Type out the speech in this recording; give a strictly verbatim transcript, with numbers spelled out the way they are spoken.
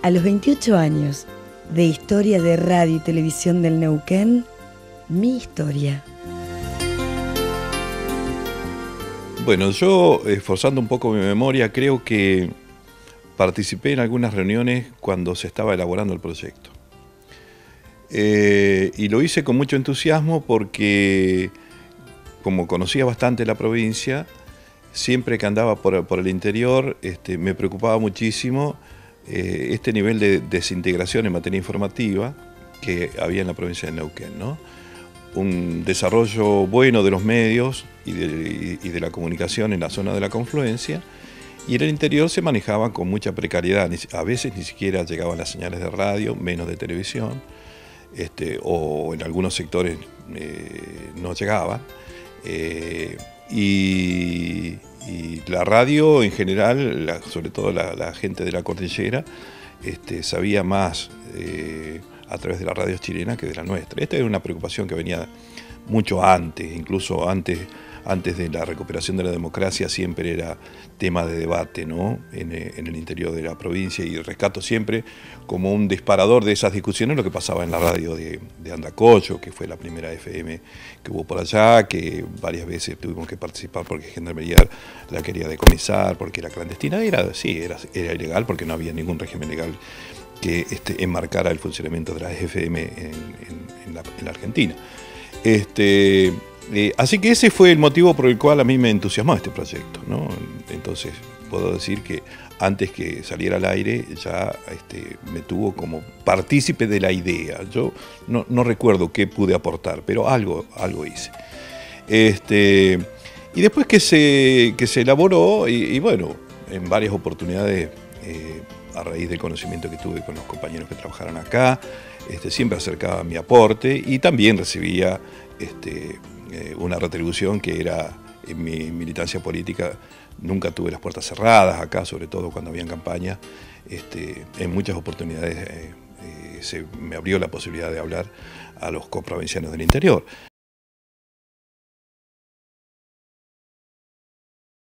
A los veintiocho años de historia de radio y televisión del Neuquén, mi historia. Bueno, yo, esforzando un poco mi memoria, creo que participé en algunas reuniones cuando se estaba elaborando el proyecto. Eh, y lo hice con mucho entusiasmo porque, como conocía bastante la provincia, siempre que andaba por, por el interior, este, me preocupaba muchísimo eh, este nivel de desintegración en materia informativa que había en la provincia de Neuquén, ¿no? Un desarrollo bueno de los medios y de, y de la comunicación en la zona de la confluencia, y en el interior se manejaban con mucha precariedad. A veces ni siquiera llegaban las señales de radio, menos de televisión, este, o en algunos sectores eh, no llegaban. Eh, y, y la radio en general, la, sobre todo la, la gente de la cordillera, este, sabía más eh, a través de la radio chilena que de la nuestra. Esta era una preocupación que venía mucho antes, incluso antes, antes de la recuperación de la democracia, siempre era tema de debate, ¿no? en, en el interior de la provincia, y rescato siempre como un disparador de esas discusiones lo que pasaba en la radio de, de Andacollo, que fue la primera F M que hubo por allá, que varias veces tuvimos que participar porque Gendarmería la quería decomisar, porque era clandestina. Era, sí, era, era ilegal porque no había ningún régimen legal que este, enmarcara el funcionamiento de las F M en, en, en, la, en la Argentina. Este, eh, así que ese fue el motivo por el cual a mí me entusiasmó este proyecto, ¿no? Entonces puedo decir que antes que saliera al aire ya este, me tuvo como partícipe de la idea. Yo no, no recuerdo qué pude aportar, pero algo, algo hice. Este, y después que se, que se elaboró, y, y bueno, en varias oportunidades, eh, a raíz del conocimiento que tuve con los compañeros que trabajaron acá, este, siempre acercaba mi aporte y también recibía este, eh, una retribución que era, en mi militancia política, nunca tuve las puertas cerradas acá, sobre todo cuando había campaña. Este, en muchas oportunidades eh, eh, se me abrió la posibilidad de hablar a los coprovincianos del interior.